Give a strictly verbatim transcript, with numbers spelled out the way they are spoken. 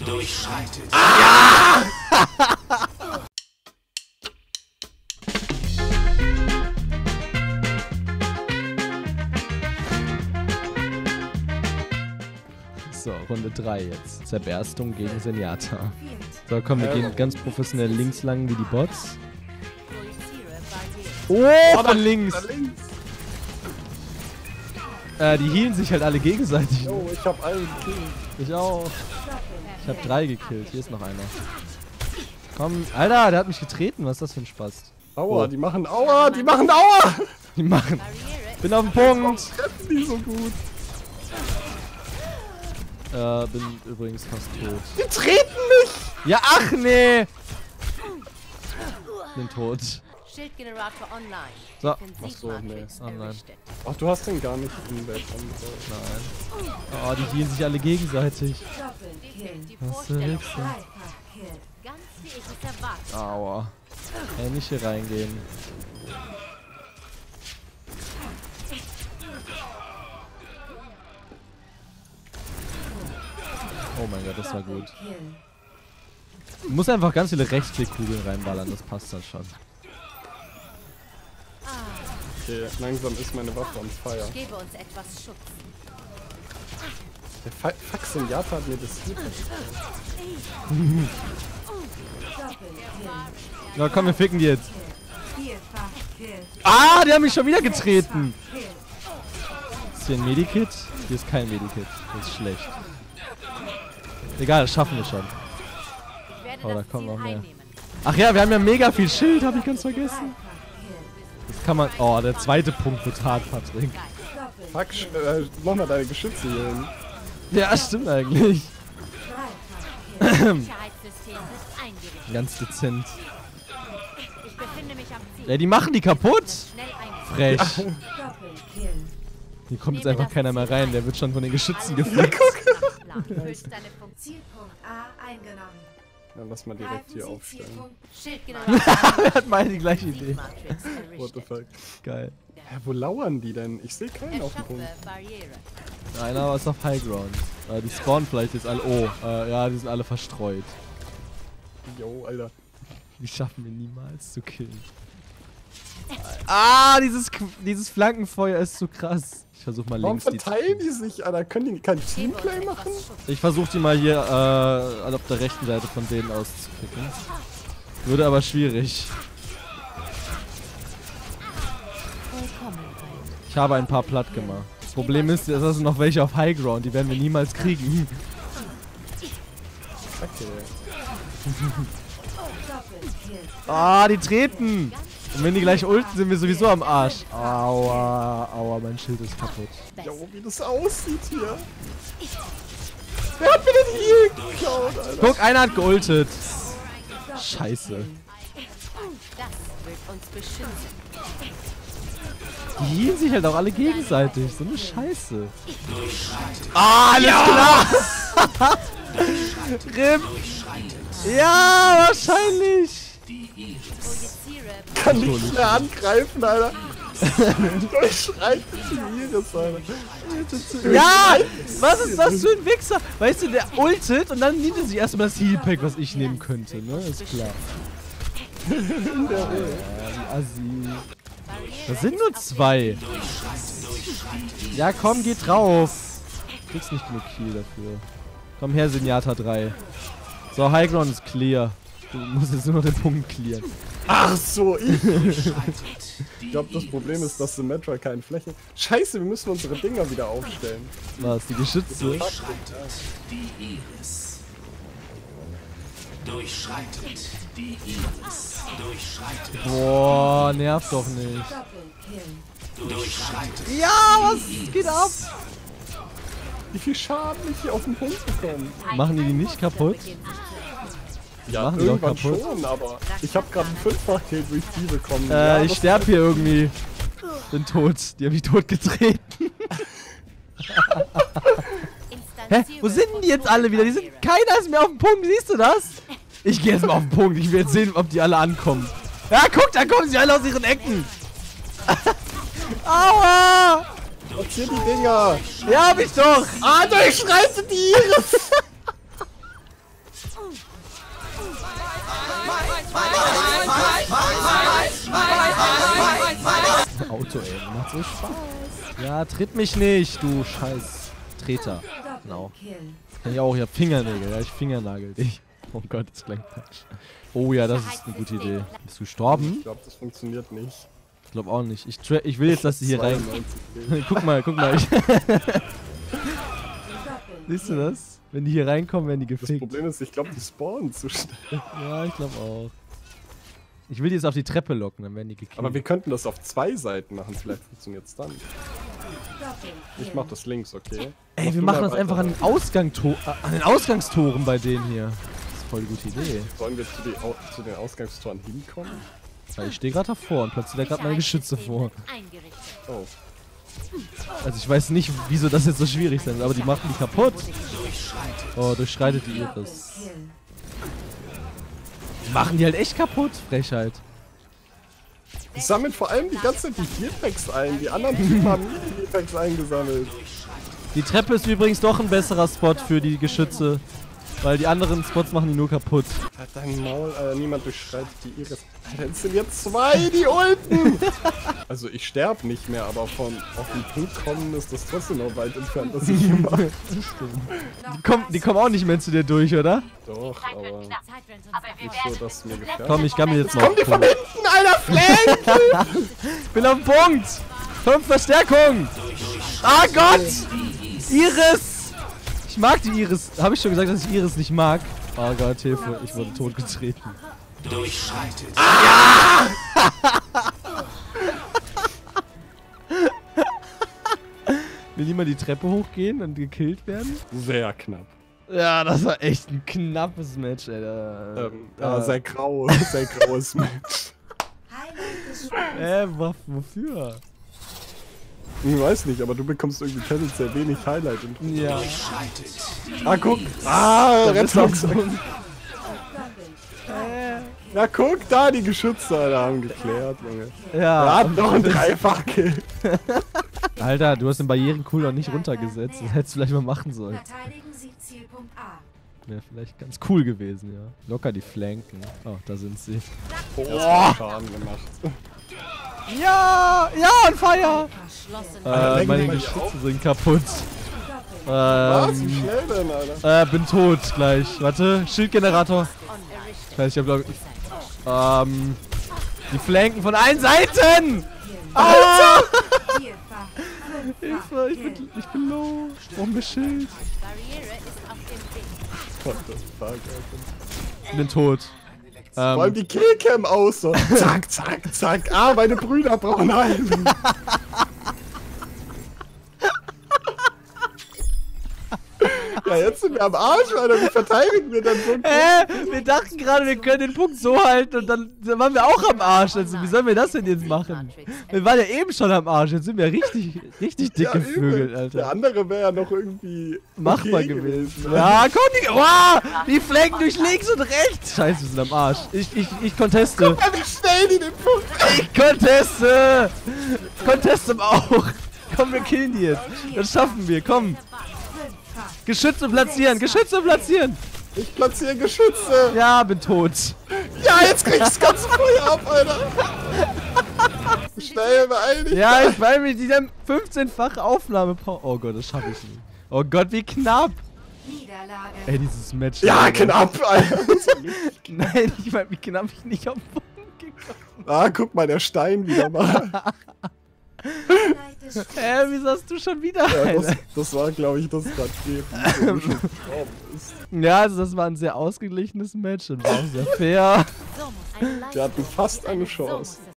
Durchschreitet. Ah! So, Runde drei jetzt. Zerberstung gegen Zenyatta. So, komm, wir gehen ganz professionell links lang wie die Bots. Oh, von links! Äh, die healen sich halt alle gegenseitig. Oh, ich hab einen gekillt. Ich auch. Ich hab drei gekillt. Hier ist noch einer. Komm, Alter, der hat mich getreten. Was ist das für ein Spaß? Aua, oh. die machen Aua, die machen Aua! Die machen. Bin auf dem Punkt. Treffen die so gut. Äh, bin übrigens fast tot. Die treten mich! Ja, ach nee! Bin tot. Schildgenerator online. So. Ach so, nee. Online. Ach, du hast den gar nicht in der Nein. Oh, die healen sich alle gegenseitig. Was für Wichser. Aua. Ey, nicht hier reingehen. Oh mein Gott, das war gut. Du musst einfach ganz viele Rechtsklickkugeln reinballern, das passt dann schon. Okay, langsam ist meine Waffe on fire. Ich gebe uns etwas Schutz. Der Fuck Zenyatta hat mir das hier Na komm, wir ficken die jetzt. Ah, die haben mich schon wieder getreten. Ist hier ein Medikit? Hier ist kein Medikit. Das ist schlecht. Egal, das schaffen wir schon. Oh, da kommen noch mehr. Ach ja, wir haben ja mega viel Schild, habe ich ganz vergessen. Das kann man... Oh, der zweite Punkt wird hart, Patrick. Fuck, äh, mach mal deine Geschütze hier hin. Ja, stimmt eigentlich. Ganz dezent. Ja, die machen die kaputt. Frech. Hier kommt jetzt einfach keiner mehr rein, der wird schon von den Geschützen gefickt. Ja, lass mal direkt hier aufstellen. Wer hat meine die gleiche Idee? What the fuck? Geil. Ja, wo lauern die denn? Ich sehe keinen auf dem Punkt. Einer ist auf High Ground. Äh, die spawnen vielleicht jetzt alle. Oh, äh, ja, die sind alle verstreut. Jo, Alter. Die schaffen wir niemals zu killen. Ah, dieses, dieses Flankenfeuer ist zu krass. Ich versuch mal Warum links die verteilen die sich, Alter? Können die kein Teamplay machen? Ich versuch die mal hier äh, auf der rechten Seite von denen auszukicken. Würde aber schwierig. Ich habe ein paar platt gemacht. Das Problem ist, es sind noch welche auf High Ground, die werden wir niemals kriegen. Okay. Ah, die treten! Und wenn die gleich ulten, sind wir sowieso am Arsch. Aua, aua, mein Schild ist kaputt. Jo, wie das aussieht hier. Wer hat mir denn hier geklaut, Alter? Guck, einer hat geultet. Scheiße. Die healen sich halt auch alle gegenseitig. So eine Scheiße. Ah, alles klar! Rip! Ja, wahrscheinlich! Kann nicht mehr angreifen, Alter. Durchschreitet die Iris, Alter. Ja! Was ist das für ein Wichser? Weißt du, der ultet und dann nimmt er sich erstmal das Healpack, was ich nehmen könnte, ne? Ist klar. Ja, die Assi. Das sind nur zwei. Ja, komm, geht drauf. Du kriegst nicht genug Kill dafür. Komm her, Zenyatta drei. So, High Ground ist clear. Du musst jetzt nur noch den Punkt clearen. Ach so, ich. Ich glaube, das Problem ist, dass Symmetra keine Fläche... Scheiße, wir müssen unsere Dinger wieder aufstellen. Was, die Geschütze? Durchschreitet die Iris. Durchschreitet die Iris. Durchschreitet. Boah, nervt doch nicht. Durchschreitet. Ja, was geht ab? Wie viel Schaden ich hier auf den Punkt bekomme. Machen die die nicht kaputt? Ja, machen die doch irgendwann kaputt. schon, aber ich habe gerade einen Fünffach-Kill durch die bekommen. Äh, ja, ich sterb hier irgendwie. Bin tot. Die haben mich tot getreten. Hä? Wo sind denn die jetzt alle wieder? Die sind, keiner ist mehr auf dem Punkt, siehst du das? Ich gehe jetzt mal auf den Punkt. Ich will jetzt sehen, ob die alle ankommen. Ja, guck, da kommen sie alle aus ihren Ecken. Aua! Platzier die Dinger! Ja, hab ich doch! Ah, durchschreitet die Iris! Auto, ey. Macht so Spaß. Ja, tritt mich nicht, du scheiß Treter. Genau. Kann ich auch, ich hab Fingernägel. Ja, ich fingernagel dich. Oh Gott, das klingt falsch. Oh ja, das ist eine gute Idee. Bist du gestorben? Ich glaube, das funktioniert nicht. Ich glaube auch nicht. Ich, ich will jetzt, dass sie hier rein... guck mal, guck mal. Ich Siehst du das? Wenn die hier reinkommen, werden die gefickt. Das Problem ist, ich glaube, die spawnen zu schnell. Ja, ich glaube auch. Ich will die jetzt auf die Treppe locken, dann werden die gekillt. Aber wir könnten das auf zwei Seiten machen, vielleicht funktioniert es dann. Ich mach das links, okay? Ey, Mach wir du machen mal das einfach an den, Ausgang äh, an den Ausgangstoren bei denen hier. Das ist voll die gute Idee. Sollen wir zu, die, Au zu den Ausgangstoren hinkommen? Ja, ich stehe gerade davor und platziere da gerade meine Geschütze vor. Oh. Also ich weiß nicht, wieso das jetzt so schwierig sein soll, aber die machen die kaputt. Oh, durchschreitet die Iris. Die machen die halt echt kaputt, Frechheit. Die sammeln vor allem die ganze Zeit die Healpacks ein. Die anderen Typen haben nie die Healpacks eingesammelt. Die Treppe ist übrigens doch ein besserer Spot für die Geschütze. Weil die anderen Spots machen die nur kaputt. Halt dein Maul, Alter. Niemand durchschreitet die Iris. Alter, es sind jetzt zwei, die ulten! Also ich sterb nicht mehr, aber von auf den Punkt kommen ist das trotzdem noch weit entfernt, was ich immer. Die kommen, die kommen auch nicht mehr zu dir durch, oder? Doch, aber nicht so, dass mir gefällt. Komm, ich gammel jetzt mal. Komm, die von hinten, Alter, Flank! Ich bin auf dem Punkt! Fünf Verstärkung! Ah Gott! Iris! Ich mag die Iris. Habe ich schon gesagt, dass ich Iris nicht mag? Oh Gott, Hilfe. Ich wurde totgetreten. Durchschreitet. Ah! Will niemand die Treppe hochgehen und gekillt werden? Sehr knapp. Ja, das war echt ein knappes Match, Alter. Ähm, ja, äh, sehr grau, sehr graues Match. Äh, wo, wofür? Ich weiß nicht, aber du bekommst irgendwie tendenziell wenig Highlight. Ja. Ah, guck! Ah, Redlocks! Äh. Ja, guck da, die Geschütze, Alter, haben geklärt, Junge. Ja. Er hat noch ein Dreifach-Kill. Alter, du hast den Barrieren-Cooldown nicht runtergesetzt. Das hättest du vielleicht mal machen sollen. Verteidigen Sie Zielpunkt A. Wäre vielleicht ganz cool gewesen, ja. Locker die Flanken. Oh, da sind sie. Oh, Schaden gemacht. Ja! Ja, on fire! Äh, meine mal Geschütze sind kaputt. Was? Wie Ähm, schnell denn, Alter? äh, bin tot gleich. Warte, Schildgenerator. Ich hab glaub ich. Ähm. Die Flanken von allen Seiten! Alter! Hilfe, ich bin, ich bin low. Ich brauch mir Schild. Barriere ist auf dem Weg. What the fuck, Alter. Ich bin tot. Vor allem Ähm, die Killcam aus, so. Zack, zack, zack. Ah, meine Brüder brauchen Heilung. Ja, jetzt sind wir am Arsch, Alter. Wie verteidigen wir dann so? äh, wir dachten gerade, wir können den Punkt so halten und dann waren wir auch am Arsch. Also, wie sollen wir das denn jetzt machen? Wir waren ja eben schon am Arsch. Jetzt sind wir richtig, richtig dick Ja, geflügelt, übel. Alter. Der andere wäre ja noch irgendwie Machbar okay gewesen. ne? Ja, komm, die, wow, die flanken durch links und rechts. Scheiße, wir sind am Arsch. Ich, ich, ich conteste. Guck mal, wie schnell die den Punkt. Ich conteste. Conteste auch. Komm, wir killen die jetzt. Das schaffen wir, komm. Geschütze platzieren, Geschütze platzieren. Ich platziere Geschütze. Ja, bin tot. Ja, jetzt krieg ich das ganze Feuer ab, Alter. Schnell, beeil dich. Ja, ich weiß mich, die haben fünfzehnfache Aufnahme. Oh Gott, das schaffe ich nicht. Oh Gott, wie knapp. Niederlage. Ey, dieses Match. Ja, knapp, Alter. Nein, ich meine, wie knapp ich nicht auf den Punkt gekommen. Ah, guck mal, der Stein wieder mal. Hä, wieso hast du schon wieder Ja, das, eine? das war, glaube ich, das gerade gestorben ist. Ja, also das war ein sehr ausgeglichenes Match und war auch sehr fair. So muss ein Wir hatten fast eine So muss Chance. es